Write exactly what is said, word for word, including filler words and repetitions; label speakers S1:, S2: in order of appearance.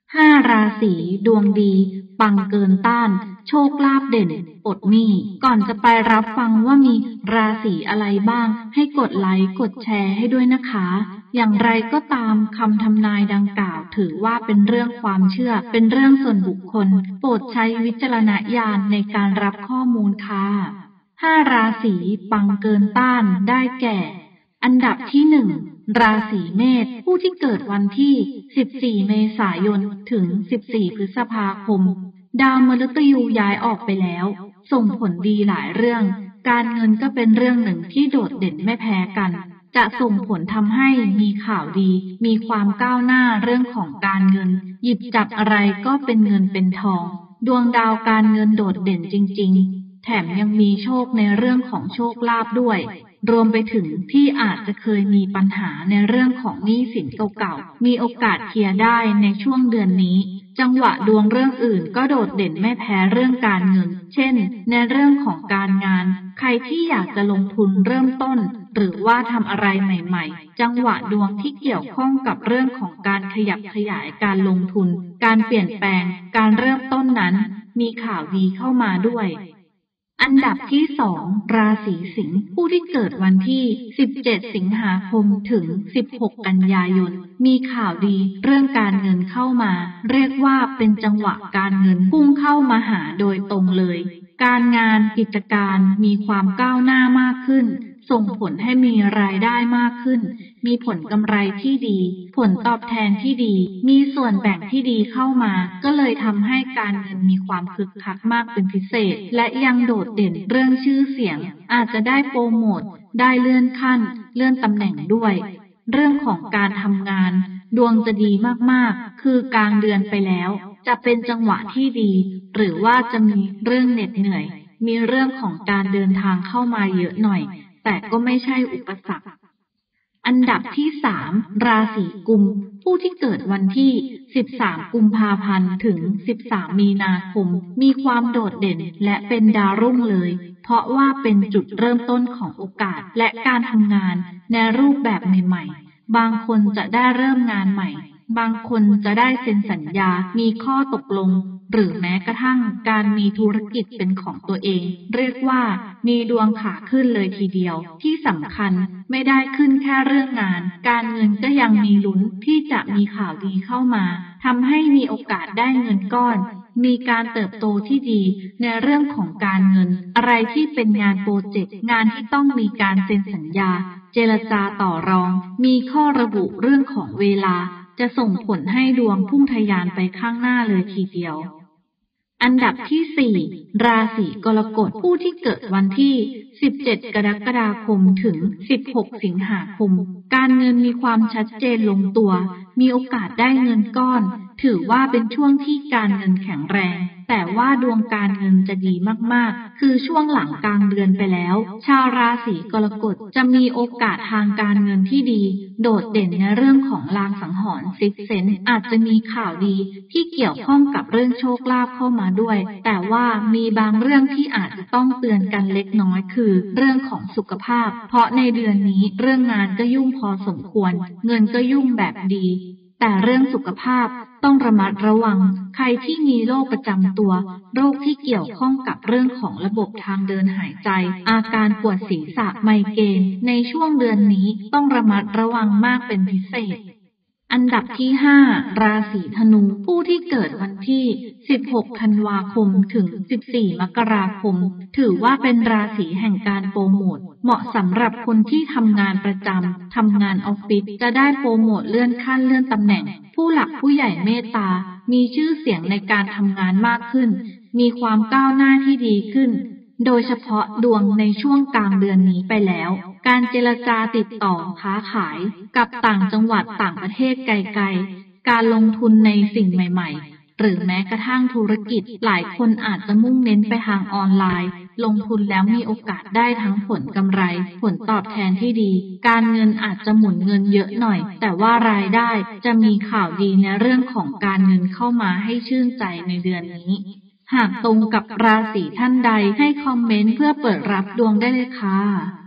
S1: ห้าราศีดวงดีปังเกินต้านโชคลาภเด่นปลดหนี้ก่อนจะไปรับฟังว่ามีราศีอะไรบ้างให้กดไลค์กดแชร์ให้ด้วยนะคะอย่างไรก็ตามคำทำนายดังกล่าวถือว่าเป็นเรื่องความเชื่อเป็นเรื่องส่วนบุคคลโปรดใช้วิจารณญาณในการรับข้อมูลค่ะห้าราศีปังเกินต้านได้แก่อันดับที่หนึ่งราศีเมษผู้ที่เกิดวันที่สิบสี่เมษายนถึงสิบสี่พฤษภาคมดาวมฤตยูย้ายออกไปแล้วส่งผลดีหลายเรื่องการเงินก็เป็นเรื่องหนึ่งที่โดดเด่นไม่แพ้กันจะส่งผลทำให้มีข่าวดีมีความก้าวหน้าเรื่องของการเงินหยิบจับอะไรก็เป็นเงินเป็นทองดวงดาวการเงินโดดเด่นจริงๆแถมยังมีโชคในเรื่องของโชคลาภด้วยรวมไปถึงที่อาจจะเคยมีปัญหาในเรื่องของหนี้สินเก่าๆมีโอกาสเคลียร์ได้ในช่วงเดือนนี้จังหวะดวงเรื่องอื่นก็โดดเด่นไม่แพ้เรื่องการเงินเช่นในเรื่องของการงานใครที่อยากจะลงทุนเริ่มต้นหรือว่าทำอะไรใหม่ๆจังหวะดวงที่เกี่ยวข้องกับเรื่องของการขยับขยายการลงทุนการเปลี่ยนแปลงการเริ่มต้นนั้นมีข่าวดีเข้ามาด้วยอันดับที่สองราศีสิงห์ผู้ที่เกิดวันที่สิบเจ็ดสิงหาคมถึงสิบหกกันยายนมีข่าวดีเรื่องการเงินเข้ามาเรียกว่าเป็นจังหวะการเงินพุ่งเข้ามาหาโดยตรงเลยการงานกิจการมีความก้าวหน้ามากขึ้นส่งผลให้มีรายได้มากขึ้นมีผลกำไรที่ดีผลตอบแทนที่ดีมีส่วนแบ่งที่ดีเข้ามาก็เลยทำให้การเงินมีความคึกคักมากเป็นพิเศษและยังโดดเด่นเรื่องชื่อเสียงอาจจะได้โปรโมทได้เลื่อนขั้นเลื่อนตำแหน่งด้วยเรื่องของการทำงานดวงจะดีมากๆคือกลางเดือนไปแล้วจะเป็นจังหวะที่ดีหรือว่าจะมีเรื่องเหน็ดเหนื่อยมีเรื่องของการเดินทางเข้ามาเยอะหน่อยแต่ก็ไม่ใช่อุปสรรคอันดับที่สามราศีกุมผู้ที่เกิดวันที่สิบสามกุมภาพันธ์ถึงสิบสามมีนาคมมีความโดดเด่นและเป็นดาวรุ่งเลยเพราะว่าเป็นจุดเริ่มต้นของโอกาสและการทำงานในรูปแบบใหม่ๆบางคนจะได้เริ่มงานใหม่บางคนจะได้เซ็นสัญญามีข้อตกลงหรือแม้กระทั่งการมีธุรกิจเป็นของตัวเองเรียกว่ามีดวงขาขึ้นเลยทีเดียวที่สำคัญไม่ได้ขึ้นแค่เรื่องงานการเงินก็ยังมีลุ้นที่จะมีข่าวดีเข้ามาทำให้มีโอกาสได้เงินก้อนมีการเติบโตที่ดีในเรื่องของการเงินอะไรที่เป็นงานโปรเจกต์งานที่ต้องมีการเซ็นสัญญาเจรจาต่อรองมีข้อระบุเรื่องของเวลาจะส่งผลให้ดวงพุ่งทะยานไปข้างหน้าเลยทีเดียวอันดับที่สี่ราศีกรกฎผู้ที่เกิดวันที่สิบเจ็ดกรกฎาคมถึงสิบหกสิงหาคมการเงินมีความชัดเจนลงตัวมีโอกาสได้เงินก้อนถือว่าเป็นช่วงที่การเงินแข็งแรงแต่ว่าดวงการเงินจะดีมากๆคือช่วงหลังกลางเดือนไปแล้วชาวราศีกรกฎจะมีโอกาสทางการเงินที่ดีโดดเด่นในเรื่องของลางสังหรณ์ซิกเซนส์อาจจะมีข่าวดีที่เกี่ยวข้องกับเรื่องโชคลาภเข้ามาด้วยแต่ว่ามีบางเรื่องที่อาจจะต้องเตือนกันเล็กน้อยคือเรื่องของสุขภาพเพราะในเดือนนี้เรื่องงานก็ยุ่งพอสมควรเงินก็ยุ่งแบบดีแต่เรื่องสุขภาพต้องระมัดระวังใครที่มีโรคประจำตัวโรคที่เกี่ยวข้องกับเรื่องของระบบทางเดินหายใจอาการปวดศีรษะไมเกรนในช่วงเดือนนี้ต้องระมัดระวังมากเป็นพิเศษอันดับที่ห้าราศีธนูผู้ที่เกิดวันที่สิบหกธันวาคมถึงสิบสี่มกราคมถือว่าเป็นราศีแห่งการโปรโมทเหมาะสำหรับคนที่ทำงานประจำทำงานออฟฟิศจะได้โปรโมทเลื่อนขั้นเลื่อนตำแหน่งผู้หลักผู้ใหญ่เมตตามีชื่อเสียงในการทำงานมากขึ้นมีความก้าวหน้าที่ดีขึ้นโดยเฉพาะดวงในช่วงกลางเดือนนี้ไปแล้วการเจรจาติดต่อค้าขายกับต่างจังหวัดต่างประเทศไกลๆการลงทุนในสิ่งใหม่ๆหรือแม้กระทั่งธุรกิจหลายคนอาจจะมุ่งเน้นไปทางออนไลน์ลงทุนแล้วมีโอกาสได้ทั้งผลกำไรผลตอบแทนที่ดีการเงินอาจจะหมุนเงินเยอะหน่อยแต่ว่ารายได้จะมีข่าวดีในเรื่องของการเงินเข้ามาให้ชื่นใจในเดือนนี้หากตรงกับราศีท่านใดให้คอมเมนต์เพื่อเปิดรับดวงได้เลยค่ะ